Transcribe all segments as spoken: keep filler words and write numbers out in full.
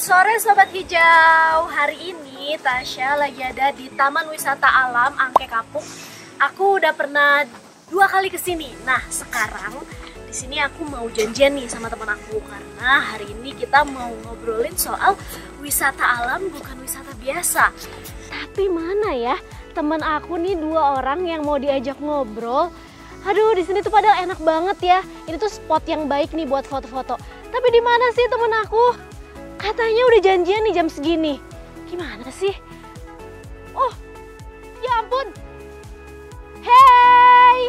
sore Sobat Hijau. Hari ini Tasya lagi ada di Taman Wisata Alam Angke Kapuk. Aku udah pernah dua kali kesini. Nah sekarang di sini aku mau janjian nih sama teman aku karena hari ini kita mau ngobrolin soal wisata alam bukan wisata biasa. Tapi mana ya teman aku nih dua orang yang mau diajak ngobrol. Aduh di sini tuh padahal enak banget ya. Ini tuh spot yang baik nih buat foto-foto. Tapi di mana sih teman aku? Katanya udah janjian nih jam segini. Gimana sih? Oh, ya ampun. Hey,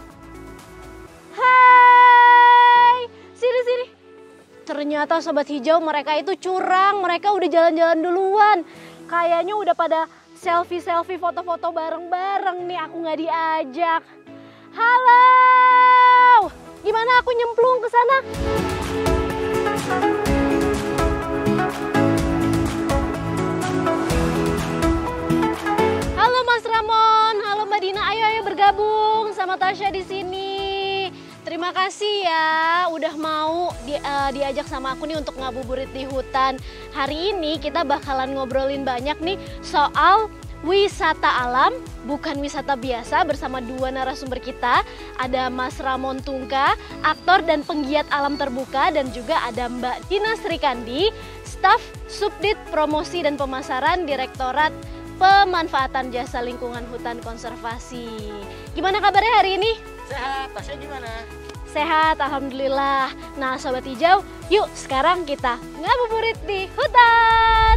hai, sini sini. Ternyata Sobat Hijau mereka itu curang. Mereka udah jalan-jalan duluan. Kayaknya udah pada selfie-selfie foto-foto bareng-bareng nih. Aku nggak diajak. Halo, gimana aku nyemplung ke sana? Halo Mas Ramon, halo Mbak Dina, ayo ayo bergabung sama Tasya di sini. Terima kasih ya udah mau di, uh, diajak sama aku nih untuk ngabuburit di hutan. Hari ini kita bakalan ngobrolin banyak nih soal wisata alam, bukan wisata biasa bersama dua narasumber kita. Ada Mas Ramon Tungka, aktor dan penggiat alam terbuka, dan juga ada Mbak Dina Srikandi, staf Subdit Promosi dan Pemasaran Direktorat Pemanfaatan Jasa Lingkungan Hutan Konservasi. Gimana kabarnya hari ini? Sehat, Tasya gimana? Sehat, alhamdulillah. Nah Sobat Hijau, yuk sekarang kita ngabuburit di hutan.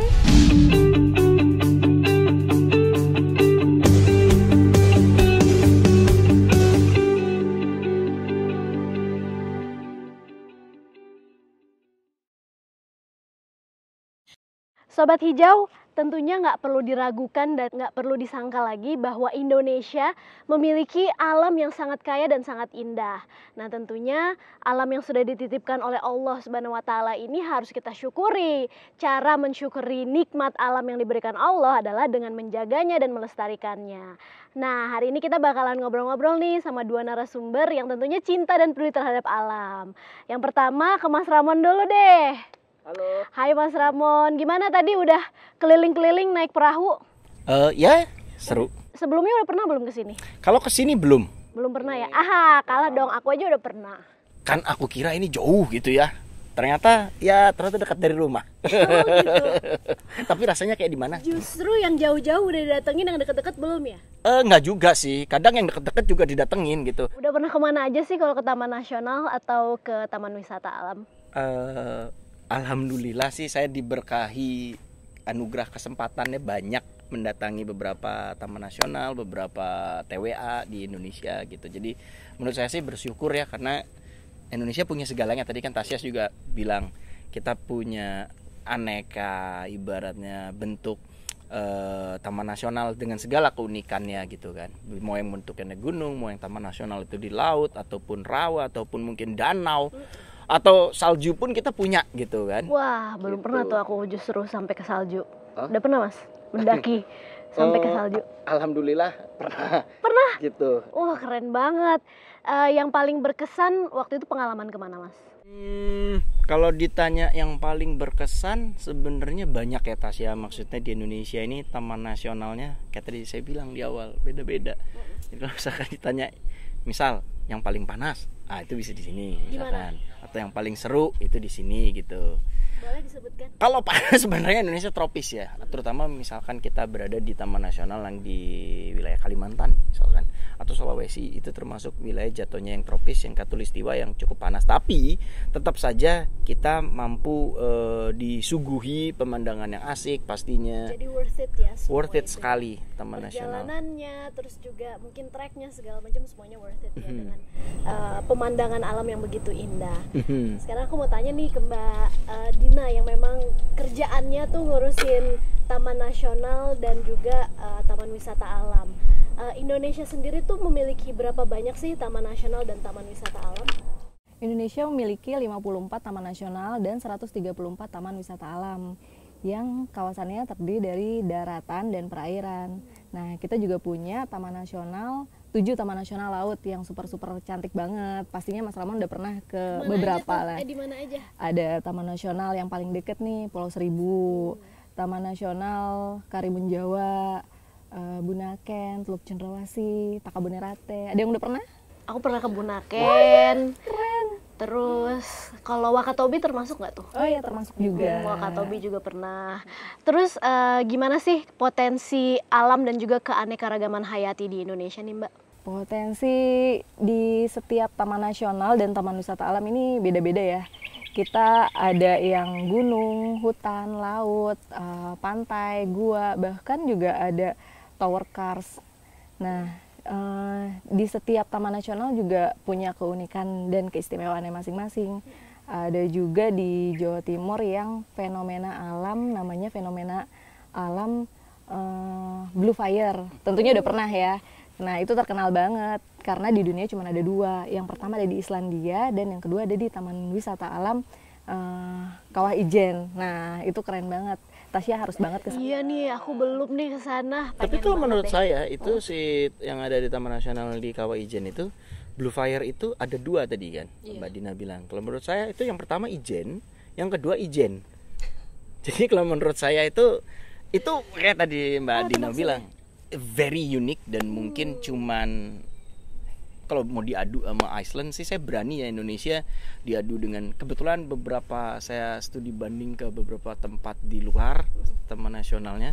Sobat Hijau, tentunya nggak perlu diragukan dan nggak perlu disangka lagi bahwa Indonesia memiliki alam yang sangat kaya dan sangat indah. Nah tentunya alam yang sudah dititipkan oleh Allah Subhanahu Wa Taala ini harus kita syukuri. Cara mensyukuri nikmat alam yang diberikan Allah adalah dengan menjaganya dan melestarikannya. Nah hari ini kita bakalan ngobrol-ngobrol nih sama dua narasumber yang tentunya cinta dan peduli terhadap alam. Yang pertama ke Mas Ramon dulu deh. Halo. Hai Mas Ramon, gimana tadi udah keliling-keliling naik perahu? Uh, ya, seru. Sebelumnya udah pernah belum kesini? Kalau kesini belum. Belum pernah ya? Aha, kalah dong, aku aja udah pernah. Kan aku kira ini jauh gitu ya. Ternyata ya ternyata dekat dari rumah. Oh gitu. Tapi rasanya kayak di mana? Justru yang jauh-jauh udah didatengin, yang deket-deket belum ya? Eh nggak juga sih. Kadang yang deket-deket juga didatengin gitu. Udah pernah kemana aja sih kalau ke Taman Nasional atau ke Taman Wisata Alam? Uh, Alhamdulillah sih saya diberkahi anugerah kesempatannya banyak mendatangi beberapa taman nasional, beberapa T W A di Indonesia gitu. Jadi menurut saya sih bersyukur ya karena Indonesia punya segalanya. Tadi kan Tasya juga bilang kita punya aneka ibaratnya bentuk eh, taman nasional dengan segala keunikannya gitu kan. Mau yang bentuknya gunung, mau yang taman nasional itu di laut ataupun rawa ataupun mungkin danau. Atau salju pun kita punya gitu kan. Wah belum gitu. pernah tuh aku justru sampai ke salju. Huh? Udah pernah Mas? Mendaki sampai ke salju? Alhamdulillah pernah. Pernah? Gitu. Wah keren banget. uh, Yang paling berkesan waktu itu pengalaman kemana Mas? Hmm, kalau ditanya yang paling berkesan sebenarnya banyak ya Tasya. Maksudnya di Indonesia ini taman nasionalnya kayak tadi saya bilang di awal beda-beda. Jadi kalau misalkan ditanya misal yang paling panas, ah itu bisa di sini misalkan. Gimana? Atau yang paling seru itu di sini gitu. Boleh disebutkan? Kalau panas sebenarnya Indonesia tropis ya, terutama misalkan kita berada di Taman Nasional yang di wilayah Kalimantan misalkan atau Sulawesi, itu termasuk wilayah jatuhnya yang tropis, yang khatulistiwa yang cukup panas. Tapi tetap saja kita mampu e, disuguhi pemandangan yang asik pastinya. Jadi worth it ya. Worth it itu. Sekali Taman Nasional. Perjalanannya, terus juga mungkin treknya segala macam semuanya worth it ya mm-hmm. dengan uh, pemandangan alam yang begitu indah. Mm-hmm. Sekarang aku mau tanya nih ke Mbak uh, Dina yang memang kerjaannya tuh ngurusin Taman Nasional dan juga uh, Taman Wisata Alam. Uh, Indonesia sendiri tuh memiliki berapa banyak sih Taman Nasional dan Taman Wisata Alam? Indonesia memiliki lima puluh empat taman nasional dan seratus tiga puluh empat taman wisata alam yang kawasannya terdiri dari daratan dan perairan. Nah, kita juga punya taman nasional, tujuh taman nasional laut yang super-super cantik banget. Pastinya Mas Ramon udah pernah ke Mana beberapa aja lah. Eh, di mana aja? Ada taman nasional yang paling deket nih, Pulau Seribu, taman nasional Karimun Jawa, uh, Bunaken, Teluk Cendrawasih, Takabonerate. Ada yang udah pernah? Aku pernah ke Bunaken. Keren. Terus kalau Wakatobi termasuk nggak tuh? Oh iya, termasuk juga. Wakatobi juga pernah. Terus uh, gimana sih potensi alam dan juga keanekaragaman hayati di Indonesia nih Mbak? Potensi di setiap taman nasional dan taman wisata alam ini beda-beda ya. Kita ada yang gunung, hutan, laut, uh, pantai, gua, bahkan juga ada tower cars. Nah, Uh, di setiap taman nasional juga punya keunikan dan keistimewaannya masing-masing. Ada juga di Jawa Timur yang fenomena alam, namanya fenomena alam uh, Blue Fire. Tentunya udah pernah ya. Nah, itu terkenal banget karena di dunia cuma ada dua. Yang pertama ada di Islandia dan yang kedua ada di Taman Wisata Alam uh, Kawah Ijen. Nah, itu keren banget. Tasya harus banget ke sana. Iya nih, aku belum nih ke sana. Tapi kalau menurut deh. saya itu oh. si yang ada di Taman Nasional di Kawah Ijen itu Blue Fire itu ada dua tadi kan, iya. Mbak Dina bilang. Kalau menurut saya itu yang pertama Ijen, yang kedua Ijen. Jadi kalau menurut saya itu itu kayak tadi Mbak ah, Dina bilang very unique dan hmm. mungkin cuman kalau mau diadu sama Iceland sih saya berani ya Indonesia diadu dengan kebetulan beberapa saya studi banding ke beberapa tempat di luar taman nasionalnya.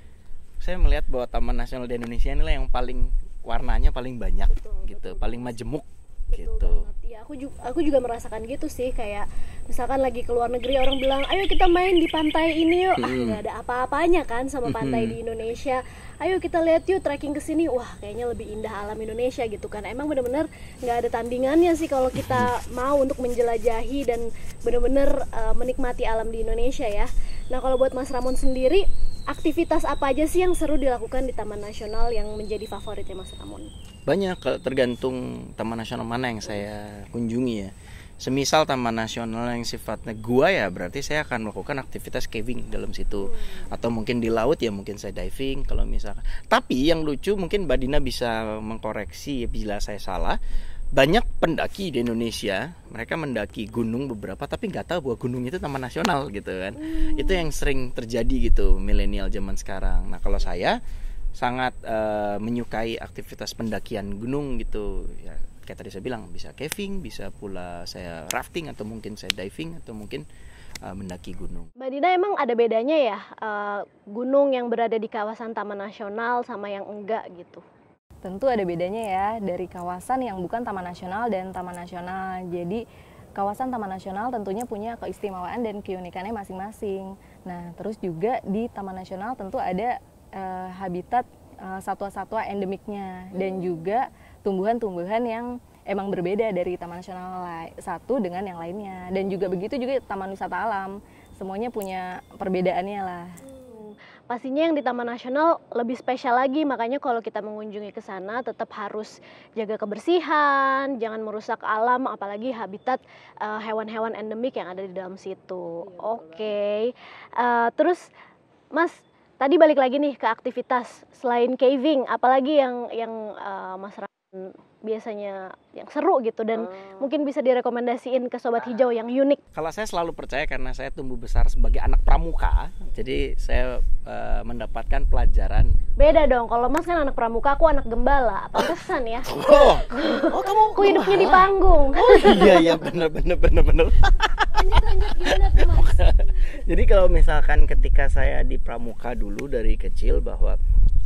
Saya melihat bahwa taman nasional di Indonesia inilah yang paling warnanya paling banyak betul, gitu, betul, paling majemuk gitu. Iya, aku juga aku juga merasakan gitu sih, kayak misalkan lagi ke luar negeri orang bilang, "Ayo kita main di pantai ini yuk." Hmm. Ah, enggak ada apa-apanya kan sama pantai hmm. di Indonesia. Ayo kita lihat yuk trekking ke sini. Wah, kayaknya lebih indah alam Indonesia gitu kan. Emang benar-benar nggak ada tandingannya sih kalau kita mau untuk menjelajahi dan benar-benar uh, menikmati alam di Indonesia ya. Nah, kalau buat Mas Ramon sendiri, aktivitas apa aja sih yang seru dilakukan di Taman Nasional yang menjadi favoritnya Mas Ramon? Banyak, tergantung taman nasional mana yang saya kunjungi ya. Semisal taman nasional yang sifatnya gua ya berarti saya akan melakukan aktivitas caving dalam situ. Atau mungkin di laut ya mungkin saya diving kalau misalkan. Tapi yang lucu mungkin Mbak Dina bisa mengkoreksi bila saya salah. Banyak pendaki di Indonesia, mereka mendaki gunung beberapa tapi nggak tahu bahwa gunung itu taman nasional gitu kan. Hmm. Itu yang sering terjadi gitu milenial zaman sekarang. Nah, kalau saya sangat uh, menyukai aktivitas pendakian gunung gitu ya, kayak tadi saya bilang bisa caving, bisa pula saya rafting atau mungkin saya diving atau mungkin uh, mendaki gunung. Mbak Dina, emang ada bedanya ya uh, gunung yang berada di kawasan Taman Nasional sama yang enggak gitu? Tentu ada bedanya ya dari kawasan yang bukan Taman Nasional dan Taman Nasional. Jadi kawasan Taman Nasional tentunya punya keistimewaan dan keunikannya masing-masing. Nah, terus juga di Taman Nasional tentu ada uh, habitat uh, satwa-satwa endemiknya dan juga tumbuhan-tumbuhan yang emang berbeda dari Taman Nasional satu dengan yang lainnya. Dan juga begitu juga Taman Wisata Alam, semuanya punya perbedaannya lah. Pastinya yang di Taman Nasional lebih spesial lagi, makanya kalau kita mengunjungi ke sana tetap harus jaga kebersihan, jangan merusak alam, apalagi habitat uh, hewan-hewan endemik yang ada di dalam situ. Oke, okay. uh, terus Mas, tadi balik lagi nih ke aktivitas selain caving, apalagi yang yang uh, Mas Ramon biasanya yang seru gitu dan hmm. mungkin bisa direkomendasiin ke Sobat Hijau yang unik. Kalau saya selalu percaya karena saya tumbuh besar sebagai anak pramuka, jadi saya uh, mendapatkan pelajaran. Beda dong, kalau Mas kan anak pramuka, aku anak gembala, pantesan ya. Oh, oh kamu aku hidupnya di panggung. Oh iya iya benar benar benar benar. Lanjut lanjut gimana tuh Mas? Jadi kalau misalkan ketika saya di pramuka dulu dari kecil bahwa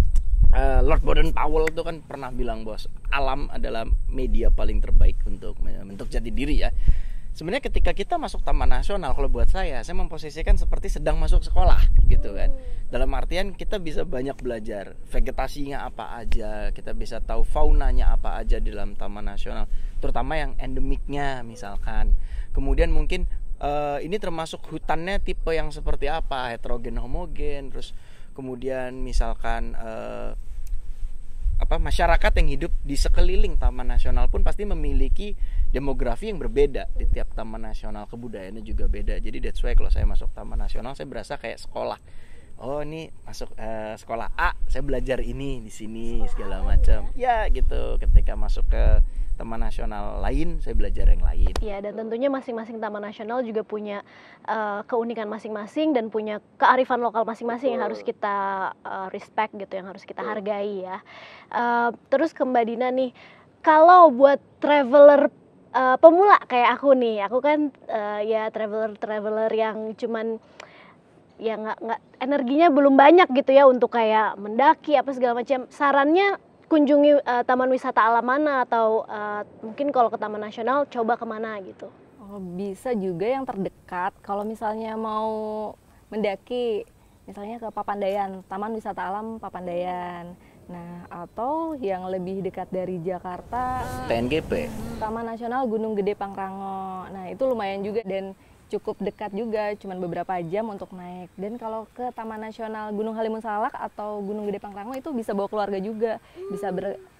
Uh, Lord Baden Powell itu kan pernah bilang bahwa alam adalah media paling terbaik untuk membentuk jati diri ya. Sebenarnya ketika kita masuk Taman Nasional, kalau buat saya, saya memposisikan seperti sedang masuk sekolah gitu kan. Dalam artian kita bisa banyak belajar vegetasinya apa aja, kita bisa tahu faunanya apa aja di dalam Taman Nasional, terutama yang endemiknya misalkan. Kemudian mungkin uh, ini termasuk hutannya tipe yang seperti apa, heterogen homogen, terus kemudian misalkan eh, apa masyarakat yang hidup di sekeliling Taman Nasional pun pasti memiliki demografi yang berbeda di tiap Taman Nasional, kebudayaannya juga beda. Jadi that's why kalau saya masuk Taman Nasional saya berasa kayak sekolah oh ini masuk uh, sekolah A, saya belajar ini di sini segala macam. Ya gitu. Ketika masuk ke taman nasional lain, saya belajar yang lain. Ya, dan tentunya masing-masing taman nasional juga punya uh, keunikan masing-masing dan punya kearifan lokal masing-masing yang harus kita uh, respect gitu, yang harus kita hargai ya. Uh, terus ke Mbak Dina nih, kalau buat traveler uh, pemula kayak aku nih, aku kan uh, ya traveler-traveler yang cuman ya nggak nggak energinya belum banyak gitu ya untuk kayak mendaki apa segala macam. Sarannya kunjungi uh, taman wisata alam mana atau uh, mungkin kalau ke taman nasional coba kemana gitu? Oh, bisa juga yang terdekat. Kalau misalnya mau mendaki, misalnya ke Papandayan, Taman Wisata Alam Papandayan. Nah, atau yang lebih dekat dari Jakarta, T N G P, Taman Nasional Gunung Gede Pangrango. Nah, itu lumayan juga dan cukup dekat juga, cuman beberapa jam untuk naik. Dan kalau ke Taman Nasional Gunung Halimun Salak atau Gunung Gede Pangrango itu bisa bawa keluarga juga, bisa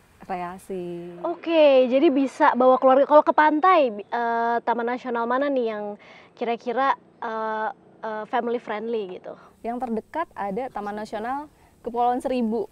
berkreasi. Oke, jadi bisa bawa keluarga. Kalau ke pantai, uh, Taman Nasional mana nih yang kira-kira uh, uh, family friendly gitu? Yang terdekat ada Taman Nasional Kepulauan Seribu.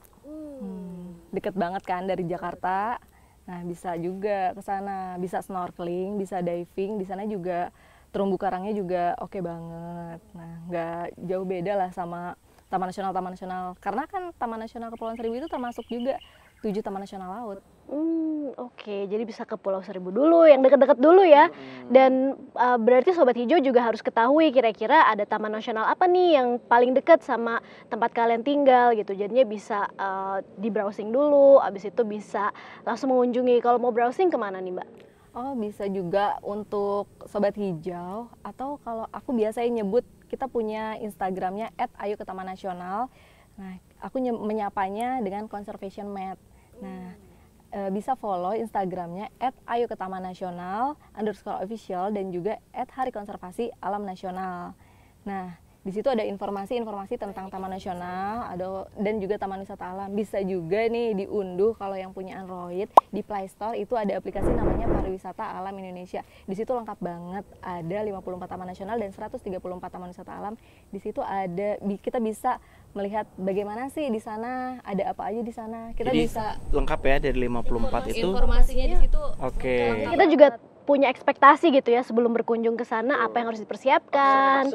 Hmm, deket banget kan dari Jakarta. Nah, bisa juga ke sana, bisa snorkeling, bisa diving. Di sana juga terumbu karangnya juga oke banget. Nah, nggak jauh beda lah sama Taman Nasional Taman Nasional. Karena kan Taman Nasional Kepulauan Seribu itu termasuk juga tujuh Taman Nasional Laut. Hmm, oke. Okay. Jadi bisa ke Pulau Seribu dulu, yang dekat-dekat dulu ya. Dan uh, berarti Sobat Hijau juga harus ketahui kira-kira ada taman nasional apa nih yang paling dekat sama tempat kalian tinggal gitu. Jadinya bisa uh, di browsing dulu, abis itu bisa langsung mengunjungi. Kalau mau browsing kemana nih Mbak? Oh, bisa juga untuk Sobat Hijau, atau kalau aku biasanya nyebut, kita punya Instagramnya et ayo ke taman nasional. Nah, aku menyapanya dengan conservation mat. Nah, e, bisa follow Instagramnya et ayo ke taman nasional underscore official dan juga et hari konservasi alam nasional. Nah, di situ ada informasi-informasi tentang taman nasional, ada dan juga taman wisata alam. Bisa juga nih diunduh kalau yang punya Android di Play Store itu ada aplikasi namanya Pariwisata Alam Indonesia. Di situ lengkap banget, ada lima puluh empat taman nasional dan seratus tiga puluh empat taman wisata alam. Di situ ada kita bisa melihat bagaimana sih di sana, ada apa aja di sana. Kita Jadi, bisa lengkap ya dari lima puluh empat itu. Informasinya di situ. Oke. Okay. Kita juga punya ekspektasi gitu ya sebelum berkunjung ke sana, apa yang harus dipersiapkan.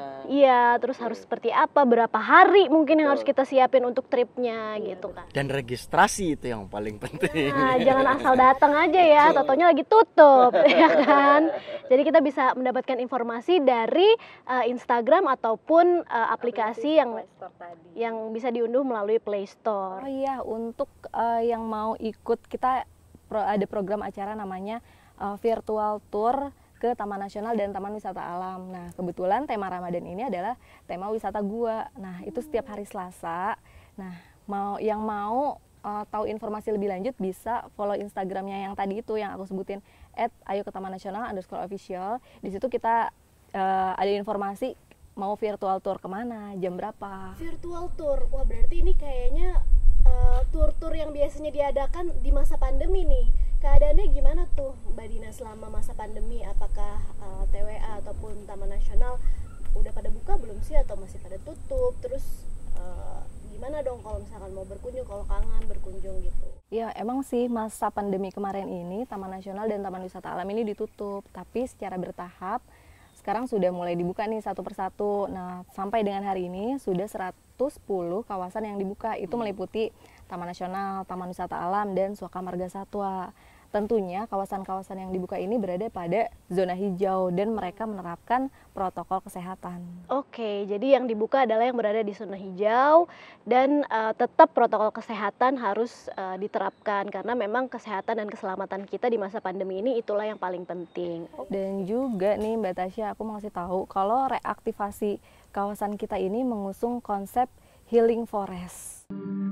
Iya, terus harus seperti apa, berapa hari mungkin yang harus kita siapin untuk tripnya gitu kan. Dan registrasi itu yang paling penting. Nah, jangan asal datang aja ya, totonya lagi tutup ya kan. Jadi kita bisa mendapatkan informasi dari uh, Instagram ataupun uh, aplikasi yang yang bisa diunduh melalui Play Store. Oh iya, untuk uh, yang mau ikut, kita pro, ada program acara namanya Uh, virtual tour ke Taman Nasional dan Taman Wisata Alam. Nah, kebetulan tema Ramadan ini adalah tema wisata gua. Nah, itu setiap hari Selasa. Nah, mau yang mau uh, tahu informasi lebih lanjut bisa follow Instagramnya yang tadi itu yang aku sebutin et ayo ke taman nasional underscore official. Di situ kita uh, ada informasi mau virtual tour kemana, jam berapa. Virtual tour, wah berarti ini kayaknya uh, tour-tour yang biasanya diadakan di masa pandemi nih. Keadaannya gimana tuh Mbak Dina selama masa pandemi? Apakah uh, T W A ataupun Taman Nasional udah pada buka belum sih atau masih pada tutup? Terus uh, gimana dong kalau misalkan mau berkunjung, kalau kangen berkunjung gitu? Ya emang sih masa pandemi kemarin ini Taman Nasional dan Taman Wisata Alam ini ditutup, tapi secara bertahap sekarang sudah mulai dibuka nih satu persatu. Nah, sampai dengan hari ini sudah seratus sepuluh kawasan yang dibuka. Itu meliputi Taman Nasional, Taman Wisata Alam, dan Suaka Marga Satwa. Tentunya kawasan-kawasan yang dibuka ini berada pada zona hijau dan mereka menerapkan protokol kesehatan. Oke, jadi yang dibuka adalah yang berada di zona hijau dan uh, tetap protokol kesehatan harus uh, diterapkan karena memang kesehatan dan keselamatan kita di masa pandemi ini itulah yang paling penting. Dan juga nih Mbak Tasya, aku mau kasih tahu kalau reaktivasi kawasan kita ini mengusung konsep healing forest.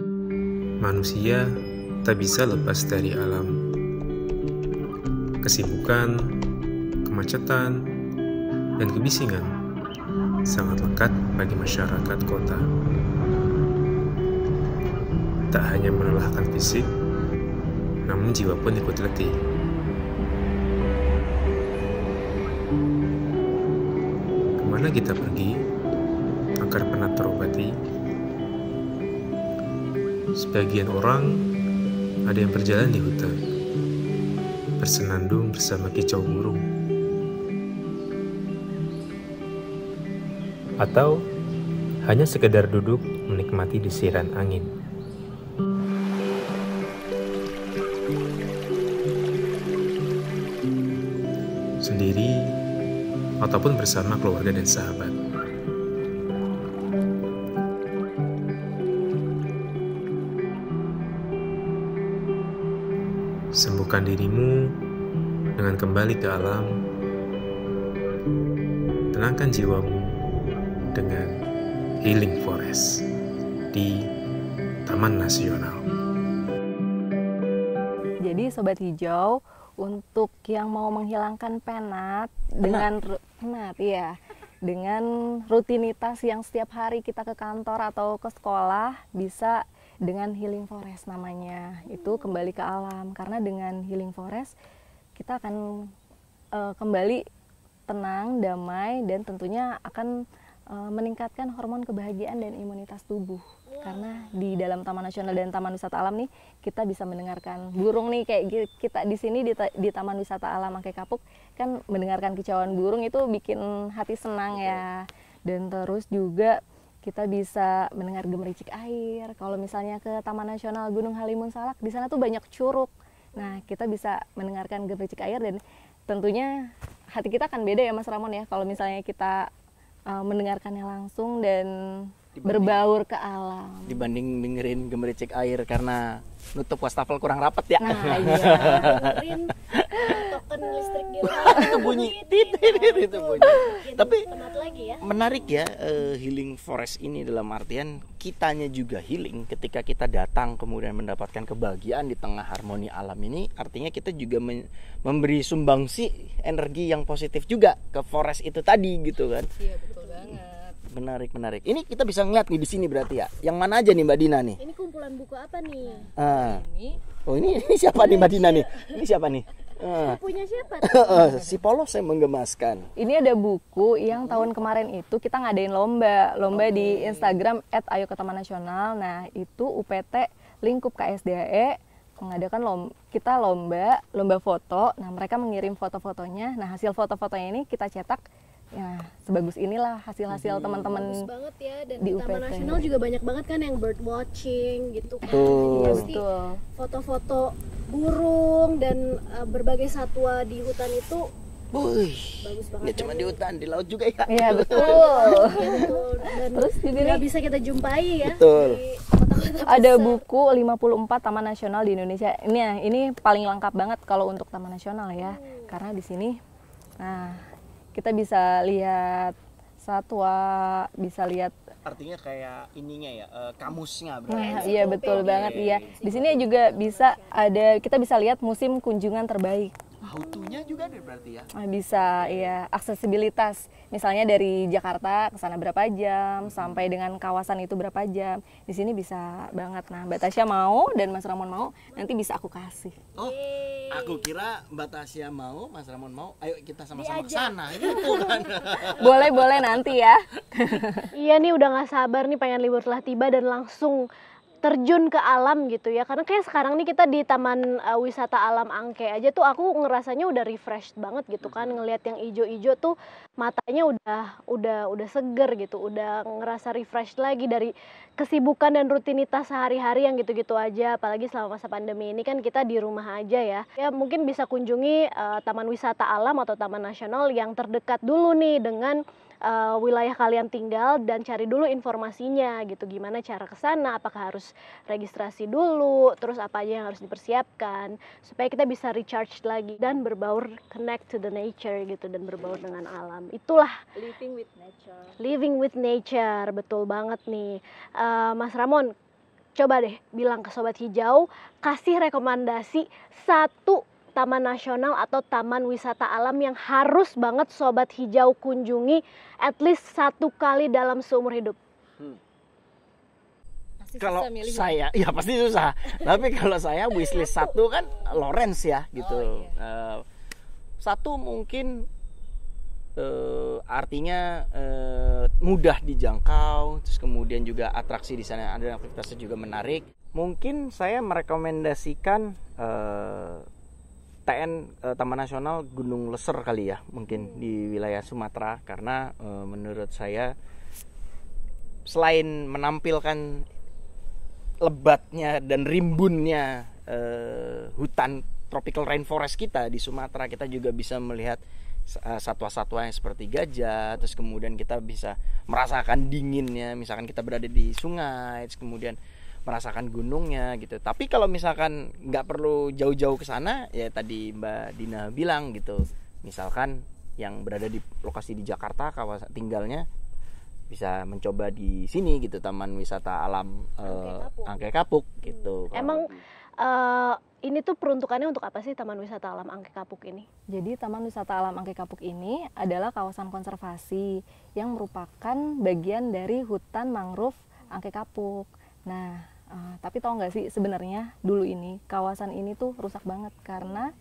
Manusia tak bisa lepas dari alam. Kesibukan, kemacetan, dan kebisingan sangat lekat bagi masyarakat kota. Tak hanya melelahkan fisik, namun jiwa pun ikut letih. Kemana kita pergi agar penat terobati? Sebagian orang ada yang berjalan di hutan, bersenandung bersama kicau burung. Atau hanya sekedar duduk menikmati desiran angin. Sendiri ataupun bersama keluarga dan sahabat. Sembuhkan dirimu dengan kembali ke alam. Tenangkan jiwamu dengan Healing Forest di Taman Nasional. Jadi Sobat Hijau, untuk yang mau menghilangkan penat dengan ru- penat ya, dengan rutinitas yang setiap hari kita ke kantor atau ke sekolah, bisa dengan Healing Forest namanya. Itu kembali ke alam, karena dengan Healing Forest kita akan uh, kembali tenang, damai, dan tentunya akan uh, meningkatkan hormon kebahagiaan dan imunitas tubuh. Karena di dalam Taman Nasional dan Taman Wisata Alam nih, kita bisa mendengarkan burung nih, kayak kita di sini di, ta- di Taman Wisata Alam Angke Kapuk kan mendengarkan kicauan burung itu bikin hati senang ya. Dan terus juga kita bisa mendengar gemericik air. Kalau misalnya ke Taman Nasional Gunung Halimun Salak, di sana tuh banyak curug. Nah, kita bisa mendengarkan gemericik air, dan tentunya hati kita akan beda ya Mas Ramon ya, kalau misalnya kita uh, mendengarkannya langsung dan dibanding, berbaur ke alam. Dibanding dengerin gemericik air karena nutup wastafel kurang rapat ya. Nah, iya. Dengerin token listrik di rumah itu bunyi titit itu bunyi. Tapi penat lagi ya. Menarik ya, uh, Healing Forest ini dalam artian kitanya juga healing ketika kita datang kemudian mendapatkan kebahagiaan di tengah harmoni alam ini. Artinya kita juga men- memberi sumbangsi energi yang positif juga ke forest itu tadi gitu kan. Iya, betul banget. Menarik, menarik. Ini kita bisa ngeliat nih di sini berarti ya. Yang mana aja nih Mbak Dina nih? Ini kumpulan buku apa nih? Ah. Ini Oh ini, ini siapa nih Mbak Dina nih? Ini siapa nih? Ah. Punya siapa? Si Polos yang menggemaskan. Ini ada buku yang tahun kemarin itu kita ngadain lomba, lomba okay. di Instagram et ayo ke Taman Nasional. Nah itu U P T lingkup K S D A E mengadakan lomba, kita lomba, lomba foto. Nah mereka mengirim foto-fotonya. Nah hasil foto-fotonya ini kita cetak. Ya sebagus inilah hasil-hasil hmm. teman-teman banget ya, dan di di U P T. Taman Nasional juga banyak banget kan yang bird watching gitu kan. Betul. Jadi pasti foto-foto burung dan uh, berbagai satwa di hutan itu Wih, bagus banget. Nggak cuma di hutan, di laut juga ya. Iya betul. Iya, betul. Dan Terus di sini nggak bisa kita jumpai ya. Betul. Di kota-kota ada besar. buku lima puluh empat Taman Nasional di Indonesia. Ini ya, ini paling lengkap banget kalau untuk Taman Nasional ya. Hmm. Karena di sini nah kita bisa lihat satwa, bisa lihat. Artinya kayak ininya ya, uh, kamusnya berarti. Nah, iya betul banget iya. Iya. Di sini juga bisa ada, kita bisa lihat musim kunjungan terbaik. How-to-nya juga ada berarti ya. Nah, bisa ya, aksesibilitas. Misalnya dari Jakarta ke sana berapa jam, sampai dengan kawasan itu berapa jam. Di sini bisa banget. Nah, Mbak Tasya mau dan Mas Ramon mau, nanti bisa aku kasih. Oh, aku kira Mbak Tasya mau, Mas Ramon mau. Ayo kita sama-sama ke Diajak. sana gitu kan. Boleh-boleh nanti ya. Iya nih udah nggak sabar nih pengen libur telah tiba dan langsung terjun ke alam gitu ya, karena kayak sekarang nih kita di Taman uh, Wisata Alam Angke aja tuh aku ngerasanya udah refreshed banget gitu kan, ngelihat yang ijo-ijo tuh matanya udah udah udah seger gitu, udah ngerasa refreshed lagi dari kesibukan dan rutinitas sehari-hari yang gitu-gitu aja. Apalagi selama masa pandemi ini kan kita di rumah aja ya. Ya mungkin bisa kunjungi uh, Taman Wisata Alam atau Taman Nasional yang terdekat dulu nih dengan Uh, wilayah kalian tinggal, dan cari dulu informasinya gitu, gimana cara ke sana, apakah harus registrasi dulu, terus apa aja yang harus dipersiapkan supaya kita bisa recharge lagi dan berbaur, connect to the nature gitu, dan berbaur dengan alam. Itulah Living with nature. living with nature, betul banget nih. uh, Mas Ramon, coba deh bilang ke Sobat Hijau, kasih rekomendasi satu Taman Nasional atau Taman Wisata Alam yang harus banget Sobat Hijau kunjungi at least satu kali dalam seumur hidup. Hmm. Pasti Kalau susah milih. saya, ya pasti susah. Tapi kalau saya wishlist satu kan Lawrence ya gitu. Oh, iya. Uh, satu mungkin uh, artinya uh, mudah dijangkau, terus kemudian juga atraksi di sana ada, aktivitasnya juga menarik. Mungkin saya merekomendasikan eh, T N eh, Taman Nasional Gunung Leser kali ya, mungkin di wilayah Sumatera, karena eh, menurut saya selain menampilkan lebatnya dan rimbunnya eh, hutan tropical rainforest kita di Sumatera, kita juga bisa melihat uh, satwa-satwa yang seperti gajah. Terus kemudian kita bisa merasakan dinginnya, misalkan kita berada di sungai, terus kemudian merasakan gunungnya gitu. Tapi kalau misalkan nggak perlu jauh-jauh ke sana, ya tadi Mbak Dina bilang gitu, misalkan yang berada di lokasi di Jakarta, kawasan tinggalnya, bisa mencoba di sini gitu, Taman Wisata Alam uh, Angke Kapuk gitu. Emang uh, ini tuh peruntukannya untuk apa sih Taman Wisata Alam Angke Kapuk ini? Jadi Taman Wisata Alam Angke Kapuk ini adalah kawasan konservasi yang merupakan bagian dari hutan mangrove Angke Kapuk. Nah, uh, tapi tahu nggak sih sebenarnya dulu ini kawasan ini tuh rusak banget karena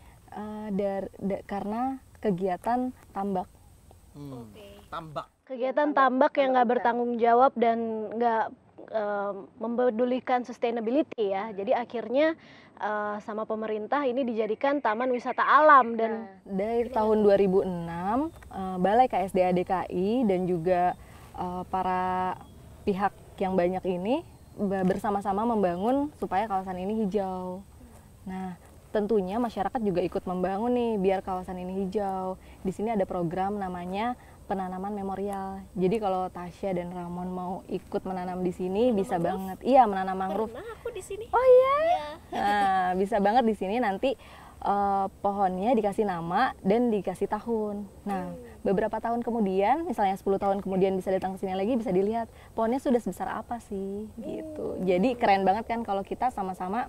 uh, dar, da, karena kegiatan tambak. Hmm. Okay. Tambak. Kegiatan tambak yang nggak bertanggung jawab dan nggak uh, mempedulikan sustainability ya. Jadi akhirnya uh, sama pemerintah ini dijadikan taman wisata alam. Dan nah, dari tahun dua ribu enam uh, Balai K S D A D K I dan juga uh, para pihak yang banyak ini bersama-sama membangun supaya kawasan ini hijau. Nah, tentunya masyarakat juga ikut membangun nih biar kawasan ini hijau. Di sini ada program namanya penanaman memorial. Jadi kalau Tasya dan Ramon mau ikut menanam di sini menanam bisa mangrove? Banget. Iya, menanam mangrove. Pernah aku di sini. Oh iya. Iya. Nah, bisa banget di sini nanti uh, pohonnya dikasih nama dan dikasih tahun. Nah, hmm. beberapa tahun kemudian, misalnya sepuluh tahun kemudian bisa datang ke sini lagi, bisa dilihat pohonnya sudah sebesar apa sih gitu. Hmm. Jadi keren banget kan kalau kita sama-sama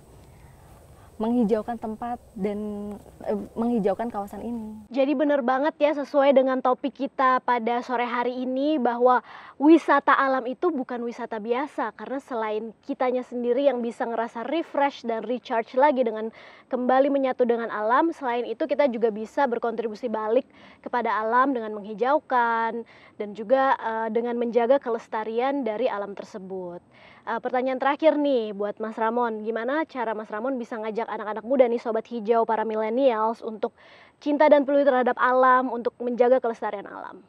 menghijaukan tempat dan eh, menghijaukan kawasan ini. Jadi benar banget ya, sesuai dengan topik kita pada sore hari ini, bahwa wisata alam itu bukan wisata biasa, karena selain kitanya sendiri yang bisa ngerasa refresh dan recharge lagi dengan kembali menyatu dengan alam, selain itu kita juga bisa berkontribusi balik kepada alam dengan menghijaukan dan juga uh, dengan menjaga kelestarian dari alam tersebut. Uh, pertanyaan terakhir nih buat Mas Ramon, gimana cara Mas Ramon bisa ngajak anak-anak muda nih, sobat hijau, para millennials untuk cinta dan peduli terhadap alam, untuk menjaga kelestarian alam?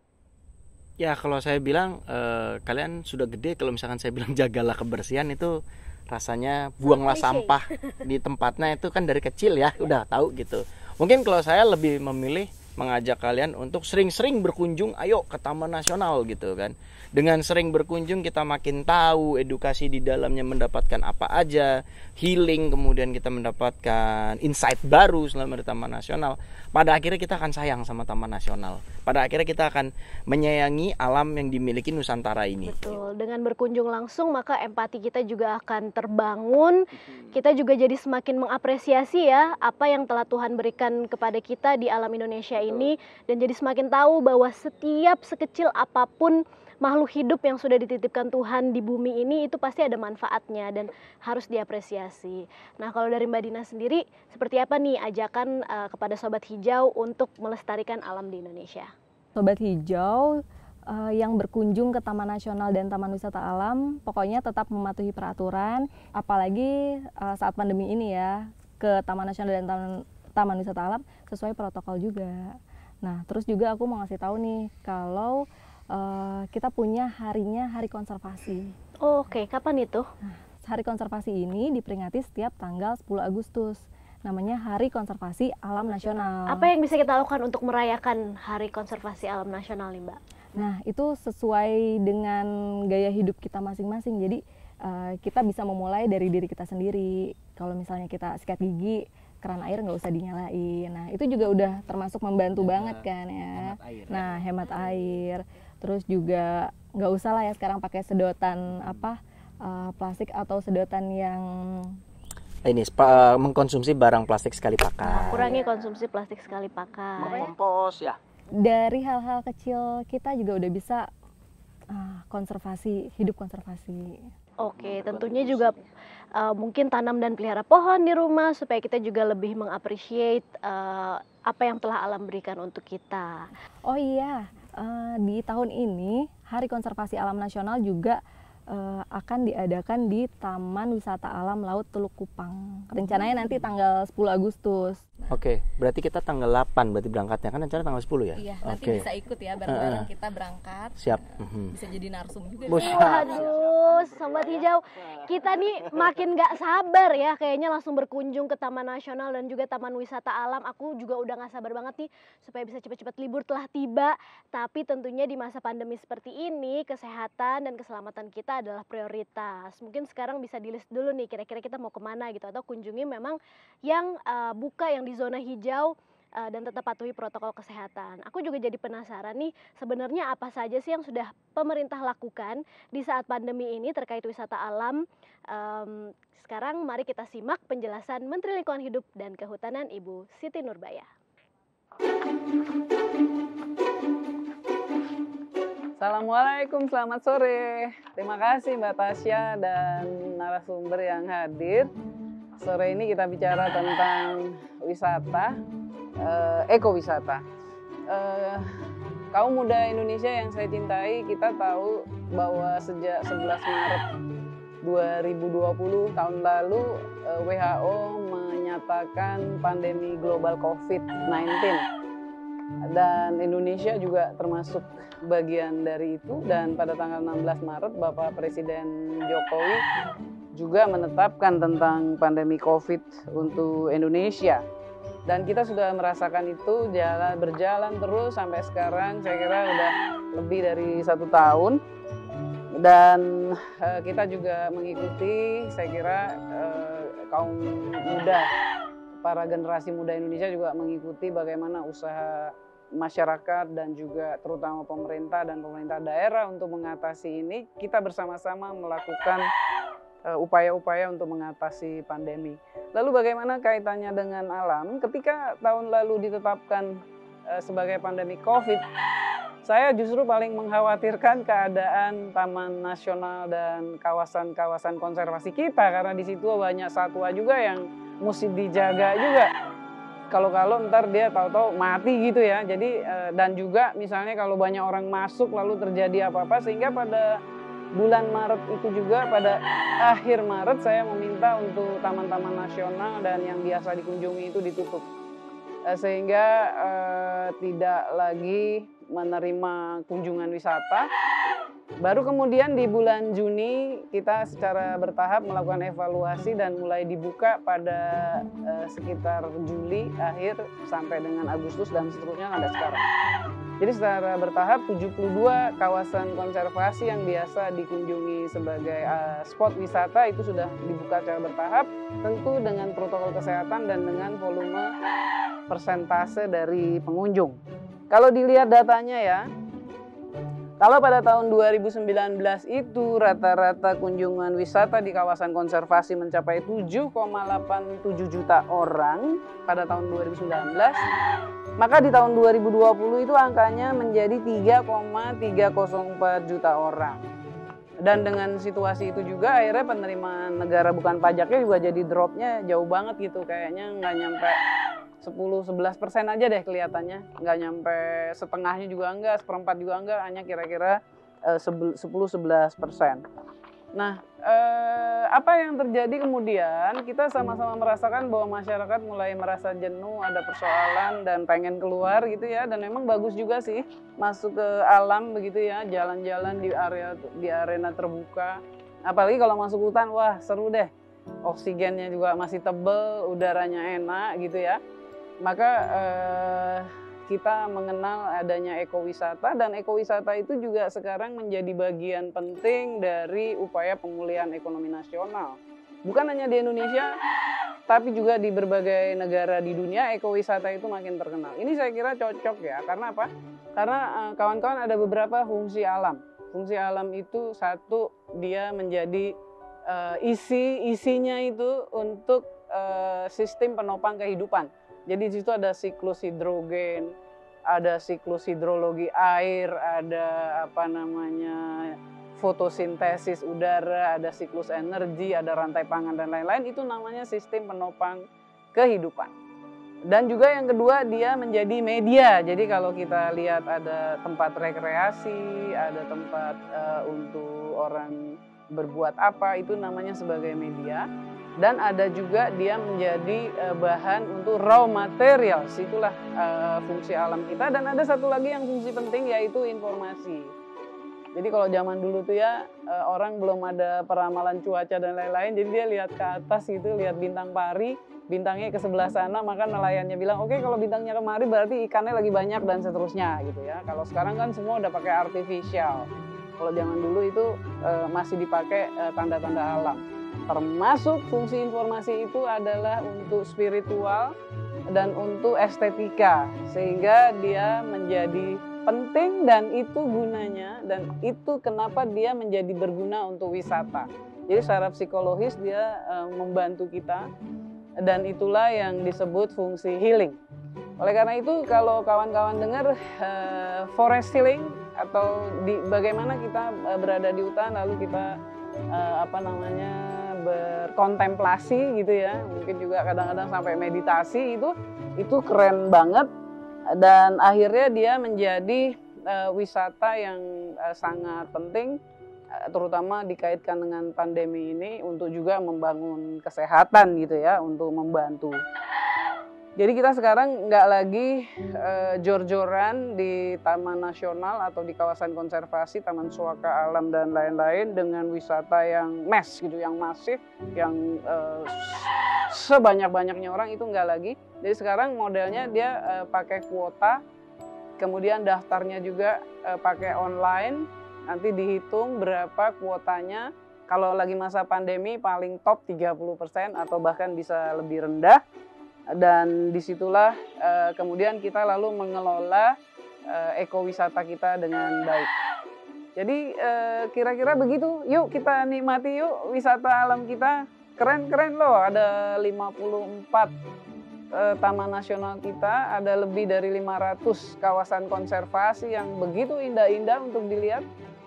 Ya kalau saya bilang eh, kalian sudah gede, kalau misalkan saya bilang jagalah kebersihan, itu rasanya buanglah sampah di tempatnya, itu kan dari kecil ya udah tahu gitu. Mungkin kalau saya lebih memilih mengajak kalian untuk sering-sering berkunjung, ayo ke Taman Nasional gitu kan. Dengan sering berkunjung kita makin tahu, edukasi di dalamnya mendapatkan apa aja, healing, kemudian kita mendapatkan insight baru selama di Taman Nasional. Pada akhirnya kita akan sayang sama Taman Nasional. Pada akhirnya kita akan menyayangi alam yang dimiliki Nusantara ini. Betul, dengan berkunjung langsung maka empati kita juga akan terbangun. Kita juga jadi semakin mengapresiasi ya apa yang telah Tuhan berikan kepada kita di alam Indonesia ini. Dan jadi semakin tahu bahwa setiap sekecil apapun makhluk hidup yang sudah dititipkan Tuhan di bumi ini, itu pasti ada manfaatnya dan harus diapresiasi. Nah, kalau dari Mbak Dina sendiri, seperti apa nih ajakan uh, kepada Sobat Hijau untuk melestarikan alam di Indonesia? Sobat Hijau uh, yang berkunjung ke Taman Nasional dan Taman Wisata Alam, pokoknya tetap mematuhi peraturan, apalagi uh, saat pandemi ini ya, ke Taman Nasional dan Taman, Taman Wisata Alam sesuai protokol juga. Nah, terus juga aku mau ngasih tahu nih, kalau Uh, kita punya harinya Hari Konservasi. Oh, oke, okay. Kapan itu? Nah, Hari Konservasi ini diperingati setiap tanggal sepuluh Agustus. Namanya Hari Konservasi Alam Nasional. Apa yang bisa kita lakukan untuk merayakan Hari Konservasi Alam Nasional nih, Mbak? Nah, itu sesuai dengan gaya hidup kita masing-masing. Jadi uh, kita bisa memulai dari diri kita sendiri. Kalau misalnya kita sikat gigi, keran air nggak usah dinyalain. Nah, itu juga udah termasuk membantu hemat, banget kan ya. Hemat air, nah, ya. hemat air. Terus juga nggak usah lah ya sekarang pakai sedotan apa uh, plastik atau sedotan yang ini spa, mengkonsumsi barang plastik sekali pakai. Nah, kurangi konsumsi plastik sekali pakai. Mengkompos ya. Dari hal-hal kecil kita juga udah bisa uh, konservasi, hidup konservasi. Oke, tentunya juga uh, mungkin tanam dan pelihara pohon di rumah supaya kita juga lebih mengapresiasi uh, apa yang telah alam berikan untuk kita. Oh iya, uh, di tahun ini Hari Konservasi Alam Nasional juga uh, akan diadakan di Taman Wisata Alam Laut Teluk Kupang. Rencananya nanti tanggal sepuluh Agustus. Oke, berarti kita tanggal delapan berarti berangkatnya, kan rencana tanggal sepuluh ya? Iya, nanti Oke. bisa ikut ya bareng-bareng kita berangkat. Siap. Uh, bisa jadi narsum juga. Bos. Waduh, Sobat Hijau, kita nih makin gak sabar ya kayaknya langsung berkunjung ke Taman Nasional dan juga Taman Wisata Alam. Aku juga udah gak sabar banget nih supaya bisa cepat-cepat libur telah tiba. Tapi tentunya di masa pandemi seperti ini, kesehatan dan keselamatan kita adalah prioritas. Mungkin sekarang bisa di list dulu nih kira-kira kita mau kemana gitu, atau kunjungi memang yang uh, buka yang di zona hijau uh, dan tetap patuhi protokol kesehatan. Aku juga jadi penasaran nih, sebenarnya apa saja sih yang sudah pemerintah lakukan di saat pandemi ini terkait wisata alam. Um, sekarang mari kita simak penjelasan Menteri Lingkungan Hidup dan Kehutanan Ibu Siti Nurbaya. Assalamualaikum, selamat sore. Terima kasih Mbak Tasya dan narasumber yang hadir. Sore ini kita bicara tentang wisata, eh, ekowisata. Eh, kaum muda Indonesia yang saya cintai, kita tahu bahwa sejak sebelas Maret dua ribu dua puluh tahun lalu eh, W H O menyatakan pandemi global covid sembilan belas. Dan Indonesia juga termasuk bagian dari itu, dan pada tanggal enam belas Maret Bapak Presiden Jokowi juga menetapkan tentang pandemi Covid untuk Indonesia. Dan kita sudah merasakan itu jalan berjalan terus sampai sekarang, saya kira udah lebih dari satu tahun. Dan uh, kita juga mengikuti, saya kira uh, kaum muda, para generasi muda Indonesia juga mengikuti bagaimana usaha masyarakat dan juga terutama pemerintah dan pemerintah daerah untuk mengatasi ini. Kita bersama-sama melakukan upaya-upaya uh, untuk mengatasi pandemi. Lalu bagaimana kaitannya dengan alam? Ketika tahun lalu ditetapkan uh, sebagai pandemi Covid, saya justru paling mengkhawatirkan keadaan Taman Nasional dan kawasan-kawasan konservasi kita, karena di situ banyak satwa juga yang mesti dijaga juga. Kalau-kalau ntar dia tahu-tahu mati gitu ya. Jadi dan juga misalnya kalau banyak orang masuk lalu terjadi apa-apa, sehingga pada bulan Maret itu juga, pada akhir Maret saya meminta untuk taman-taman nasional dan yang biasa dikunjungi itu ditutup. Sehingga eh, tidak lagi menerima kunjungan wisata. Baru kemudian di bulan Juni kita secara bertahap melakukan evaluasi dan mulai dibuka pada eh, sekitar Juli akhir sampai dengan Agustus dan seterusnya ada sekarang. Jadi secara bertahap tujuh puluh dua kawasan konservasi yang biasa dikunjungi sebagai uh, spot wisata itu sudah dibuka secara bertahap, tentu dengan protokol kesehatan dan dengan volume persentase dari pengunjung. Kalau dilihat datanya ya, kalau pada tahun dua ribu sembilan belas itu rata-rata kunjungan wisata di kawasan konservasi mencapai tujuh koma delapan tujuh juta orang pada tahun dua ribu sembilan belas, maka di tahun dua ribu dua puluh itu angkanya menjadi tiga koma tiga nol empat juta orang. Dan dengan situasi itu juga akhirnya penerimaan negara bukan pajaknya juga jadi dropnya jauh banget gitu, kayaknya nggak nyampe sepuluh sampai sebelas persen aja deh kelihatannya, nggak nyampe setengahnya juga enggak, seperempat juga enggak, hanya kira-kira uh, sepuluh sampai sebelas persen. Nah, eh, apa yang terjadi kemudian, kita sama-sama merasakan bahwa masyarakat mulai merasa jenuh, ada persoalan dan pengen keluar gitu ya, dan memang bagus juga sih masuk ke alam begitu ya, jalan-jalan di area di arena terbuka. Apalagi kalau masuk hutan, wah seru deh, oksigennya juga masih tebel, udaranya enak gitu ya. Maka eh, kita mengenal adanya ekowisata, dan ekowisata itu juga sekarang menjadi bagian penting dari upaya pemulihan ekonomi nasional. Bukan hanya di Indonesia, tapi juga di berbagai negara di dunia ekowisata itu makin terkenal. Ini saya kira cocok ya, karena apa? Karena eh, kawan-kawan ada beberapa fungsi alam. Fungsi alam itu satu, dia menjadi eh, isi isinya itu untuk eh, sistem penopang kehidupan. Jadi di situ ada siklus hidrogen, ada siklus hidrologi air, ada apa namanya fotosintesis udara, ada siklus energi, ada rantai pangan dan lain-lain. Itu namanya sistem penopang kehidupan. Dan juga yang kedua, dia menjadi media. Jadi kalau kita lihat ada tempat rekreasi, ada tempat uh, untuk orang berbuat apa, itu namanya sebagai media. Dan ada juga dia menjadi uh, bahan untuk raw material, itulah uh, fungsi alam kita. Dan ada satu lagi yang fungsi penting, yaitu informasi. Jadi kalau zaman dulu tuh ya uh, orang belum ada peramalan cuaca dan lain-lain, jadi dia lihat ke atas gitu, lihat bintang pari, bintangnya ke sebelah sana, maka nelayannya bilang oke, okay, kalau bintangnya kemari berarti ikannya lagi banyak dan seterusnya gitu ya. Kalau sekarang kan semua udah pakai artificial. Kalau zaman dulu itu uh, masih dipakai uh, tanda-tanda alam. Termasuk fungsi informasi itu adalah untuk spiritual dan untuk estetika, sehingga dia menjadi penting dan itu gunanya, dan itu kenapa dia menjadi berguna untuk wisata. Jadi secara psikologis dia uh, membantu kita, dan itulah yang disebut fungsi healing. Oleh karena itu kalau kawan-kawan dengar uh, forest healing atau di, bagaimana kita uh, berada di hutan lalu kita uh, apa namanya berkontemplasi gitu ya, mungkin juga kadang-kadang sampai meditasi, itu itu keren banget. Dan akhirnya dia menjadi uh, wisata yang uh, sangat penting, uh, terutama dikaitkan dengan pandemi ini untuk juga membangun kesehatan gitu ya, untuk membantu. Jadi kita sekarang nggak lagi uh, jor-joran di Taman Nasional atau di kawasan konservasi, Taman Suaka Alam dan lain-lain dengan wisata yang mass gitu, yang masif, yang uh, sebanyak-banyaknya orang, itu nggak lagi. Jadi sekarang modelnya dia uh, pakai kuota, kemudian daftarnya juga uh, pakai online, nanti dihitung berapa kuotanya. Kalau lagi masa pandemi paling top tiga puluh persen atau bahkan bisa lebih rendah. Dan disitulah uh, kemudian kita lalu mengelola uh, ekowisata kita dengan baik. Jadi uh, kira-kira begitu, yuk kita nikmati yuk wisata alam kita. Keren-keren loh, ada lima puluh empat uh, taman nasional kita, ada lebih dari lima ratus kawasan konservasi yang begitu indah-indah untuk dilihat.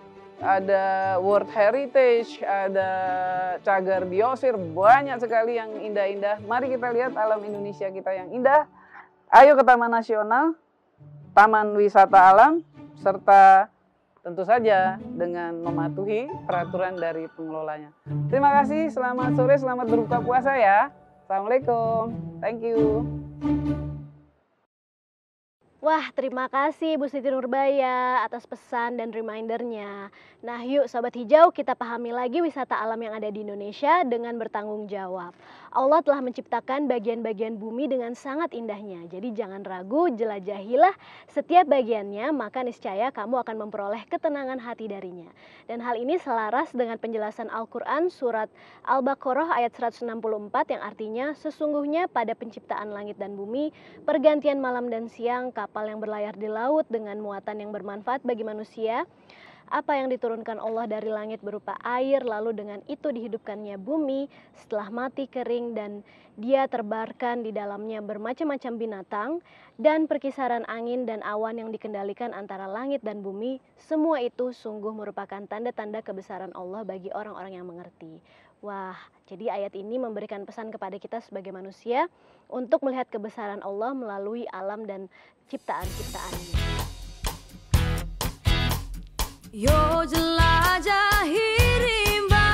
Ada World Heritage, ada cagar biosfer, banyak sekali yang indah-indah. Mari kita lihat alam Indonesia kita yang indah. Ayo ke Taman Nasional, Taman Wisata Alam, serta tentu saja dengan mematuhi peraturan dari pengelolanya. Terima kasih, selamat sore, selamat berbuka puasa ya. Assalamualaikum, thank you. Wah, terima kasih Bu Siti Nurbaya atas pesan dan remindernya. Nah, yuk Sobat Hijau, kita pahami lagi wisata alam yang ada di Indonesia dengan bertanggung jawab. Allah telah menciptakan bagian-bagian bumi dengan sangat indahnya. Jadi jangan ragu, jelajahilah setiap bagiannya, maka niscaya kamu akan memperoleh ketenangan hati darinya. Dan hal ini selaras dengan penjelasan Al-Quran surat Al-Baqarah ayat seratus enam puluh empat yang artinya, sesungguhnya pada penciptaan langit dan bumi, pergantian malam dan siang, kapal yang berlayar di laut dengan muatan yang bermanfaat bagi manusia, apa yang diturunkan Allah dari langit berupa air, lalu dengan itu dihidupkannya bumi setelah mati kering dan dia terbarkan di dalamnya bermacam-macam binatang, dan perkisaran angin dan awan yang dikendalikan antara langit dan bumi, semua itu sungguh merupakan tanda-tanda kebesaran Allah bagi orang-orang yang mengerti. Wah, jadi ayat ini memberikan pesan kepada kita sebagai manusia untuk melihat kebesaran Allah melalui alam dan ciptaan-ciptaannya. Yo jelajahi rimba,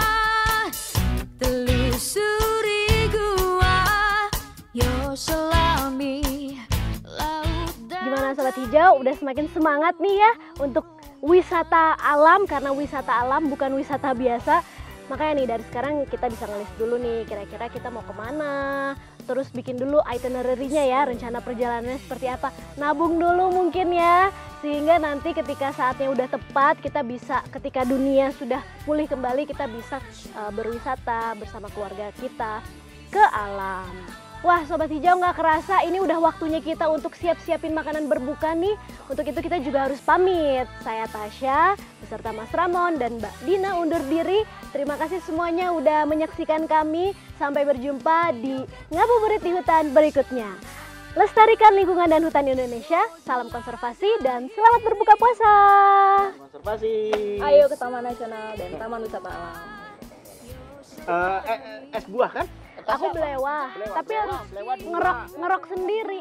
telusuri gua, yo selami laut dan... Gimana Sobat Hijau, udah semakin semangat nih ya untuk wisata alam, karena wisata alam bukan wisata biasa. Makanya nih dari sekarang kita bisa ngelis dulu nih kira-kira kita mau kemana, terus bikin dulu itinerary-nya ya, rencana perjalanannya seperti apa, nabung dulu mungkin ya, sehingga nanti ketika saatnya udah tepat kita bisa, ketika dunia sudah pulih kembali, kita bisa uh, berwisata bersama keluarga kita ke alam. Wah Sobat Hijau, nggak kerasa ini udah waktunya kita untuk siap-siapin makanan berbuka nih. Untuk itu kita juga harus pamit. Saya Tasya beserta Mas Ramon dan Mbak Dina undur diri. Terima kasih semuanya udah menyaksikan kami. Sampai berjumpa di Ngabuburit di Hutan berikutnya. Lestarikan lingkungan dan hutan Indonesia. Salam konservasi dan selamat berbuka puasa. Konservasi. Ayo ke Taman Nasional dan Taman Wisata Alam. Uh, eh, eh, es buah kan? Aku belewah, Belewah, tapi belewah, harus belewah dua. ngerok ngerok sendiri.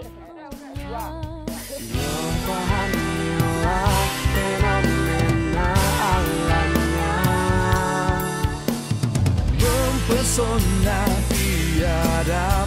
fenomena alamnya. pesona tiada